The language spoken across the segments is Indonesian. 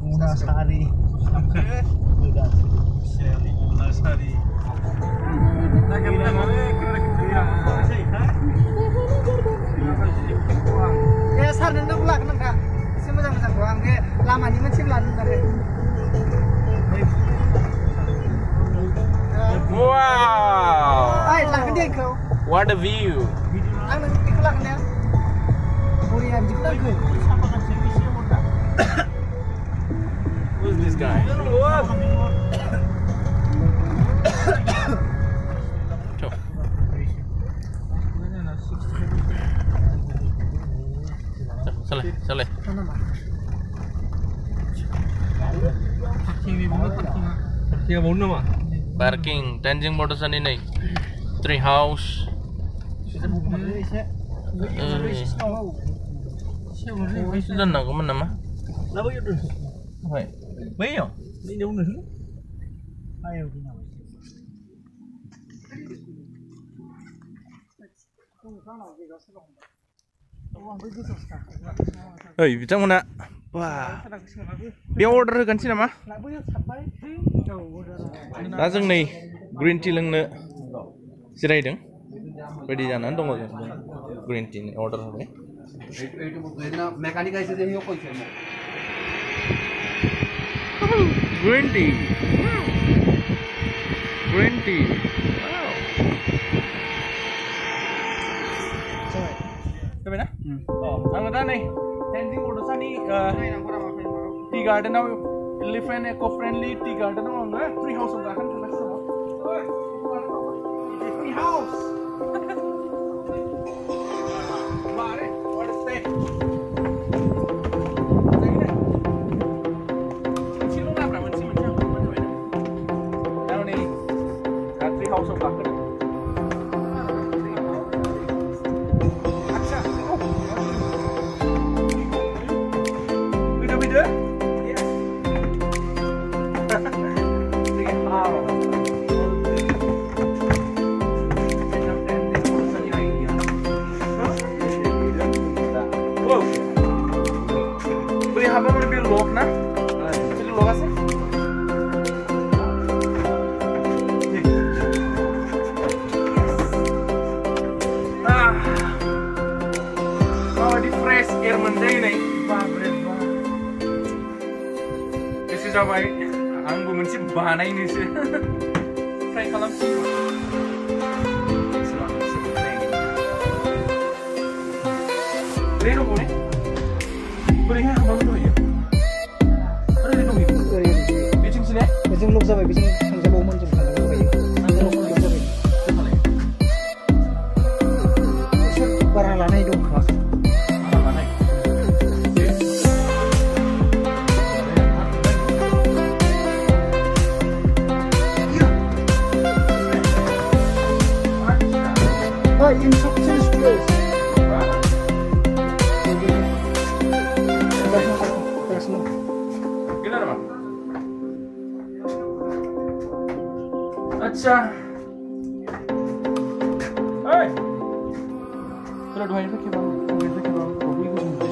Wonosari. Wonosari. Ya sar nendang pula kan Kak. Si moजां doang ge lamani moनसे लानो आरो. Wow. Ai लाखो दे इखौ. What a view. आं नों बेखौ लाखो ने. बरिया बिदिखौ लाखो. Who's this guy? Saleh. Parking, Tanjung Bodosan ini. Tree house. Sudah nak ke mana mah? Lalu yuk dulu. Hai. Bayo. Ini jauh dulu. Ayo gini. Hei, bicara mana? Wah. Dia order kan sih nama? Dah जों नै green tea लोंनो जिरायदों. Ready जानानै दङ जों green tea नि order होबाय. Green tea. Green tea. Wow. Coba na? Ang ada nih. Tanjung Bodosan ni tea garden now elephant eco-friendly tea garden now enggak tree house enggak kan jelas semua. Tree house. Mare, what is that? Sino na berapa sih macam mana? Now nih, tree house enggak kan? Beli apa mau beli log na? Beli log apa? Oh di fresh air mendai nih. This is apa? Anggu mencip bahan ini sih. Try kalam sih. Beli boleh? Berinya apa dulu ya? Ada di dong itu. Bicing sini? Bicing log जाबाय bicing थांजाबावमोन जों थांजाबाय. आं लग जाबाय. एसे बारा लानाय दं खोमा. Baरा लानाय. Oh, in such place. Gila apa? Acha. Hey. Sudah dua ini pakai bang. Ini pakai bang. Kau beli kucing kucing.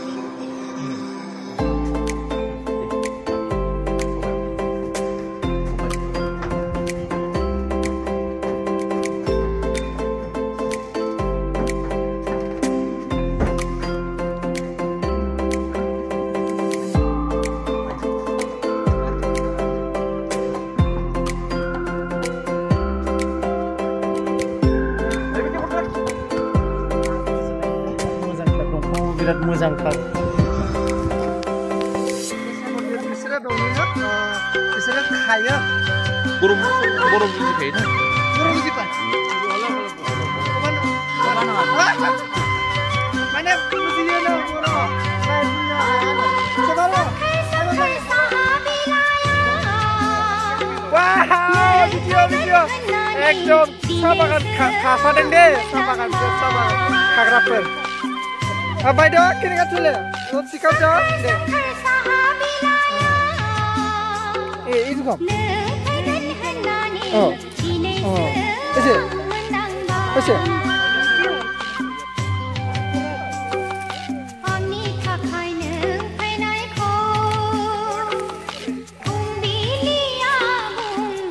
Birat मोजांथार. बिसोरो दंनो बिसोरो खायो. Burung ini kayaknya. Burung apa? Mana pujinya no? Coba lo. Wah, video. Ekdom sabakan kafadan deh, sabakan kagraper. Abai dah kini kat tule, not sikap dah deh. Itu kau. Oh, ese.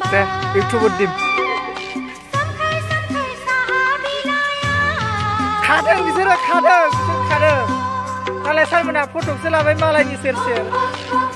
दे इउटुबर दिम खादों बिसोर खादों मालाय सारमोना फटकसो लाबाय मालायनि सेर सेर